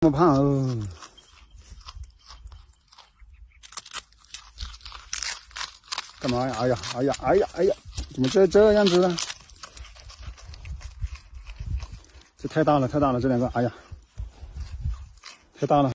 这么胖哦！干嘛呀？哎呀，哎呀，哎呀，哎呀，怎么这样子呢？这太大了，太大了，这两个，哎呀，太大了。